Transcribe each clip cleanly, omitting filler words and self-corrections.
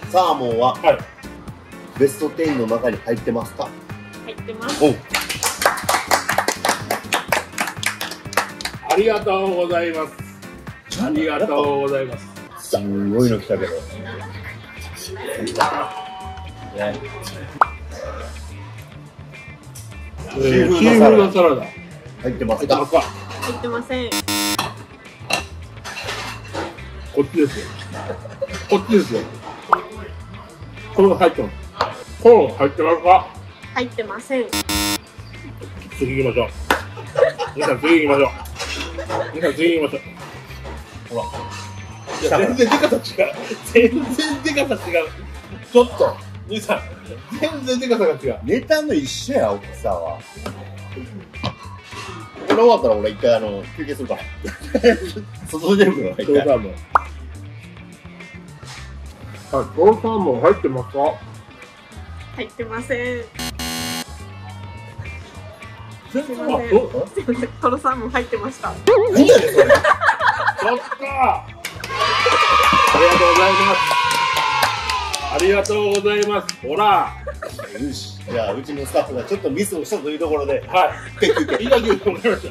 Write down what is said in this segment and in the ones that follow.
サーモンははい。 ベスト10の中に入ってますか？ 入ってます。 おう。 ありがとうございます。ありがとうございます。 すんごいの来たけど。ね。 シーフードサラダ。 入ってますか？ 入ってますか？ 入ってません。 こっちですよ。こっちですよ。これが入ってます。コーン入ってますか？ 入ってません。 次行きましょう。皆さん次行きましょう。皆さん次行きましょう。ほら。いや、全然出方違う。全然出方違う。ちょっと、兄さん、全然出方が違う。 ネタの一緒や、奥さんは。これ終わったら俺一回休憩するから。外出るから一回。 トロサーモン。はい、トロサーモン入ってますか？ 入ってません。 全然すいません。すいません。トロサーモン入ってました。 何やねんそれ。 ちょっとありがとうございます。ありがとうございます。ほら。 よし。じゃあうちのスタッフがちょっとミスをしたというところで、 はい。いいだけ言ってもらいました。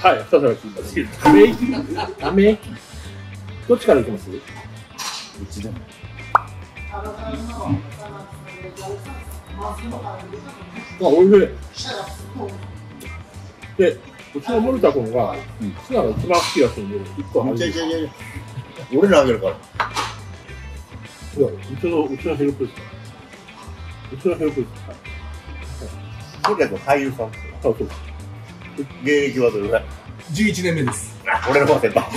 はい、2皿聞いた。ため息ため息どっちからいきます？ うちでも。 あ、おいしい。で、うちの森田君が、ツナが一番好きだったんで、1個あげる。 いや俺らあげるから。 いや、うちのヘルプですから。うちのヘルプですから。 とりあえず俳優さんですよ。 そうそう。 芸歴はどれぐらい 11年目です。 俺の方が先輩。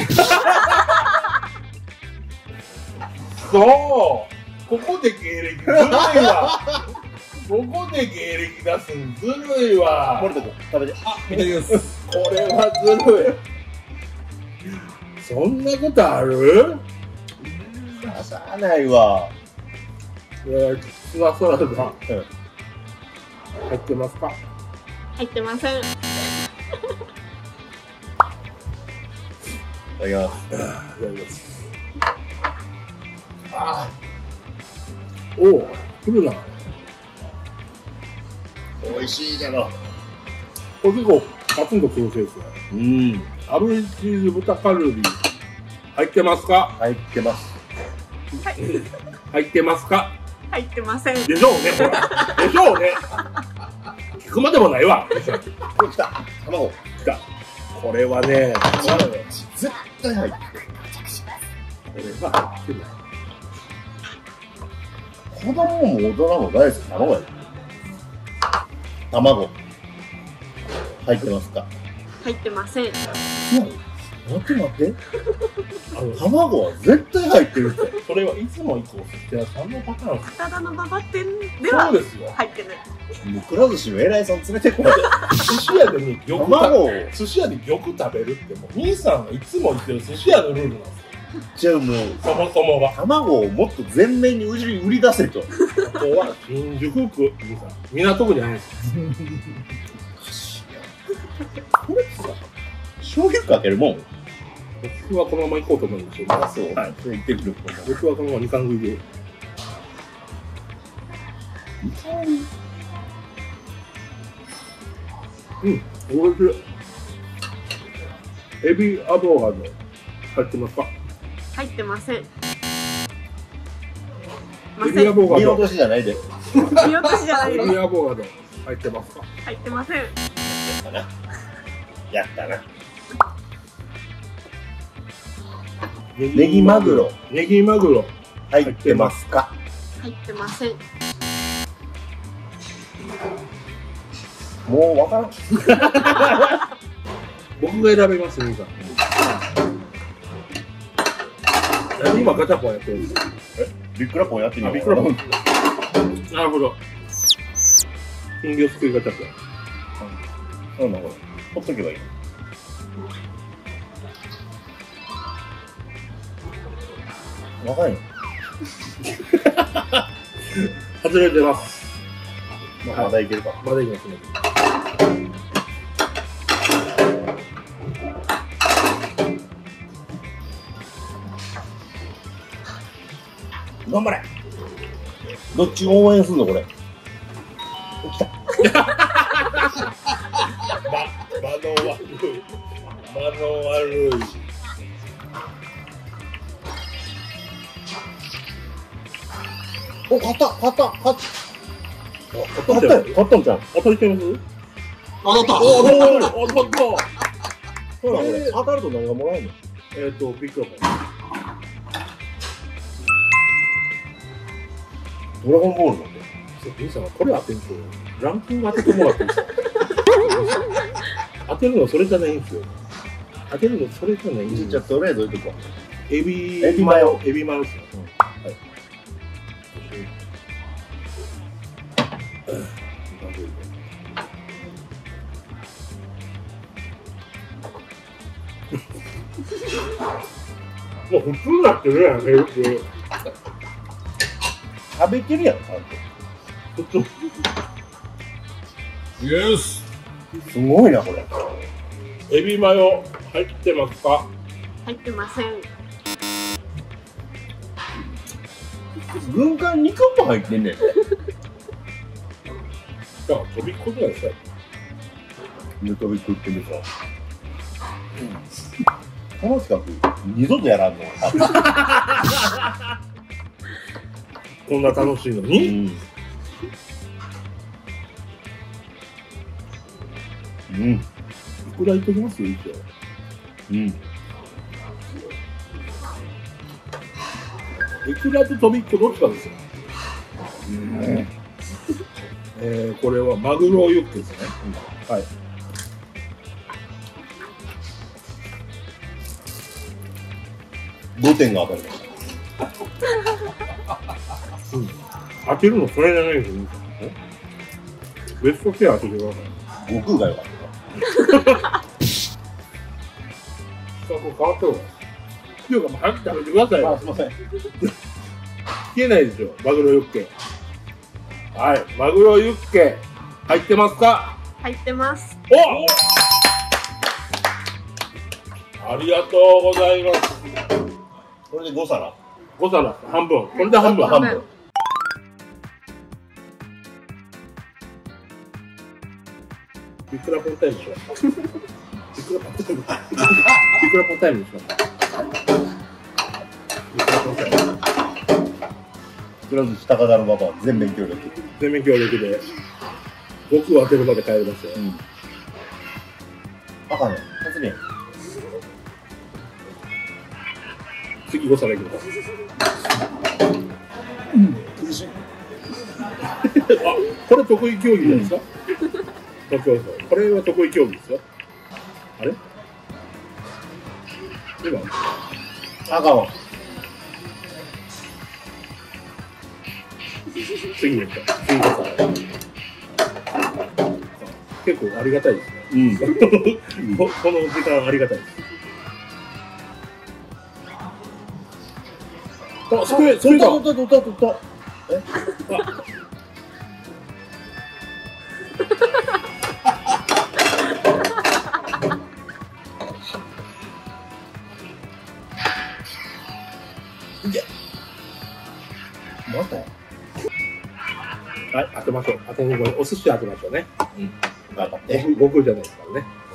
そうここで芸歴ずるいわ。ここで芸歴出すんずるいわ。 森田君、食べて。 いただきます。 これはずるい。そんなことある？ しゃあないわ。 ツナサラダ入ってますか？ 入ってません。 いただきます。 いただきます。おお、来るな。 美味しいけど。 これ結構ガツンとくるせいですね。 うん。 炙りチーズ豚カルビ入ってますか？ 入ってます。 はい。 入ってますか？ 入ってません。 でしょうね、ほら。でしょうね。聞くまでもないわ。でしょ。 これ来た。卵。 来た。これはね、 絶対入ってる。 これが入ってない。 子供も大人も大好き卵やで。卵。入ってますか？ 入ってません。 待って待って。卵は絶対入ってるって。 それはいつも行くお寿司屋さんのパターンです。 ただの馬場店ではそうですよ。 入ってない。 もうくら寿司の偉いさん連れてこい。 寿司屋でね、玉卵を。 寿司屋で玉食べるってもう兄さんがいつも言ってる寿司屋のルールなんですよ。 じゃあもう、 そもそもが。 卵をもっと全面に売り出せと。 ここは新宿区、兄さん。港区じゃないですよ。 これさ、醤油かけるもん。 僕はこのまま行こうと思うんですよ。 あ、そう。 はい。 それ言ってくる。 僕はこのまま2貫食いで。うん、おいしい。エビアボカド入ってますか？ 入ってません。 エビアボカ見落ド。 としじゃないで。 見落としじゃないエです。 ビアボカド入ってますか？ 入ってません。 やったな。やったな。ネギマグロ。 ネギマグロ入ってますか？ 入ってません。 もうわからん。 僕が選びます、兄さん。今ガチャポンやってるんですよ。 ビックラポンやってみよう。 ビックラポン。なるほど。金魚すくいガチャポン。 なんだこれ。ほっとけばいい。若いの。 外れてます。 まだいけるか。 まだいきますね。 頑張れ。 どっち応援すんのこれ。来た。 間の悪い。間の悪い。 お、勝った。 勝ったんじゃん。当たりちゃいます当たったおお当たったそうだ、これ。当たると何がもらえるの？ ビッグラポン。 ドラゴンボールなんで。 兄さん、これ当てんと、ランキング当ててもらっていいですか当てるのそれじゃないんですよ。当てるのそれじゃないんですよ。 じゃあ、とりあえず置いとこエビマヨエビマヨですよ。はい。もう普通になってるやん、ヘルプ。 う。食べてるやん、ちゃんと。 普通。 イエス。 すごいな、これ。 エビマヨ入ってますか？ 入ってません。 軍艦2個も入ってんねん。 じゃあ、飛びっこじゃないですか。 飛び食ってみそう。この企画、二度とやらんの。 こんな楽しいのに。 うん。 いくらいっときますよ、一応。 うん。 いくらと飛びっこどっちかですよ。これはマグロユッケですね。はい。 5点が当たりました。 当てるのそれじゃないですよ。ベストシェア当ててください。 悟空が良かった。 企画変わってるわ。っていうか、もう早く食べてくださいよ。 すいません。 消えないですよ、マグロユッケ。はい、マグロユッケ入ってますか？ 入ってます。 お！ありがとうございます。 これで5皿。 5皿半分。これで半分。 半分。 いくらポンタイムにしますか？いくらポンタイム。いくらポンタイムにしますか？いくらポンタイム。 くら寿司高田の馬場全面協力。 全面協力で僕を当てるまで帰りますよ。 赤ね、発言。 次5皿いきます。 苦しい。 あ、これ得意競技じゃないですか？これは得意競技ですよ。あれ？今赤は。 次に行った。次5皿。結構ありがたいですね。この時間ありがたいです。あ、机だ。 取った。え？いけ。また。 はい、当てましょう。当てにお寿司当てましょうね。 頑張って。 僕じゃないですからね。